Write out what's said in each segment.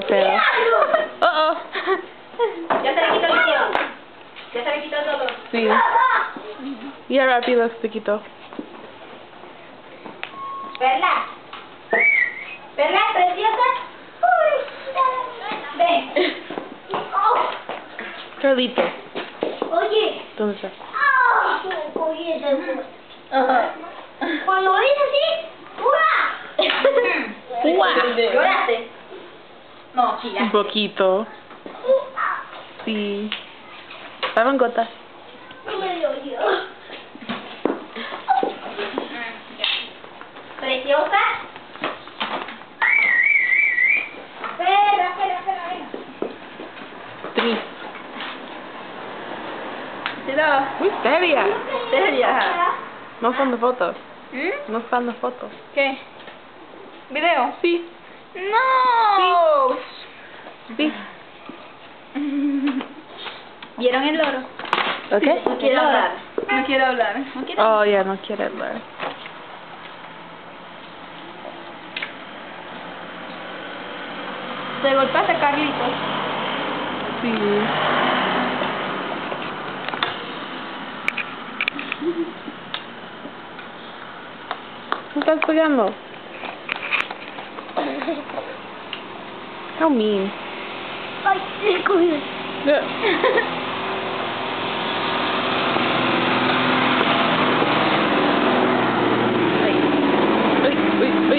feo. Oh. Ya se le quitó el líquido. Ya se le quitó todo. Sí. Ya rápido se quitó. Perla. Perla, preciosa. Ven. Oh. Carlito, Oye. ¿dónde está? Cuando lo hice así, ¡hurra! ¿Lloraste? No, Un chillaste. poquito. Sí. Estaban gotas. Preciosa. Espera, venga. Tris. Tira. Muy seria. Seria. No están de fotos. ¿Mm? No están de fotos. ¿Qué? ¿Video? Sí. ¡No! Sí. ¿Vieron el loro? ¿Ok? No quiero hablar. No quiero hablar. No quiero. Oh, ya no quiere hablar. ¿Te golpeaste a Carlitos? Sí. ¿Me estás pegando? How mean. Ay, sí, cogió. Uy.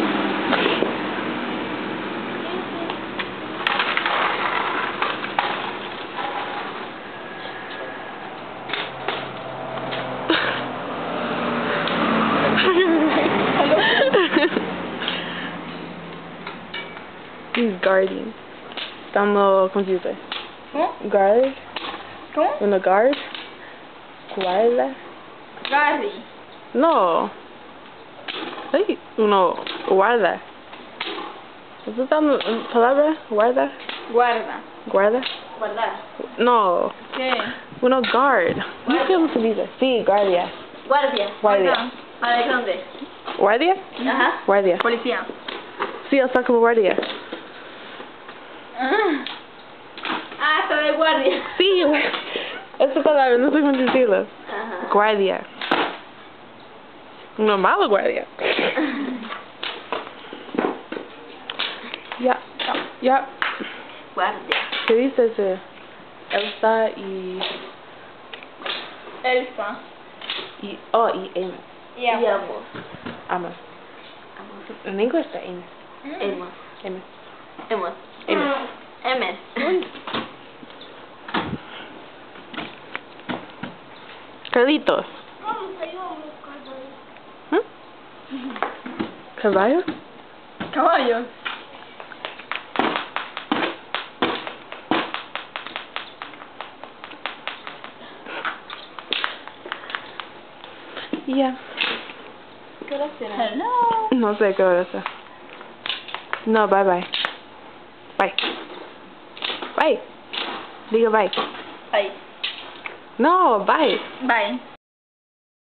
He's guarding. Estamos, ¿cómo se dice? ¿Cómo? Guard. ¿Cómo? Uno guard. Guarda. Gary. No. Sí, uno guarda. ¿Eso está en palabra? Guarda. Guarda. Guarda. Guardar. No. ¿Qué? Uno guard. No sé cómo se dice. Sí, guardia. Guardia. Guardia. ¿A de dónde? ¿Guardia? Ajá. Guardia. Policía. Sí, está como guardia. Ah, está de guardia. Sí, esa palabra, no sé cómo decirlo. Ajá. Guardia. Uno malo guardia. Ya. Guardia. ¿Qué dice ese? Elsa y... Elsa. y Emma. Y amo. Ama. En inglés está Emma. Emma. Emma. Emma. Emma. Emma. Carlitos. ¿Caballo? Caballo. Ya. ¿Qué hora será? Hello. No sé qué hora es. No, bye. Bye. Diga bye. Bye. No, bye. Bye.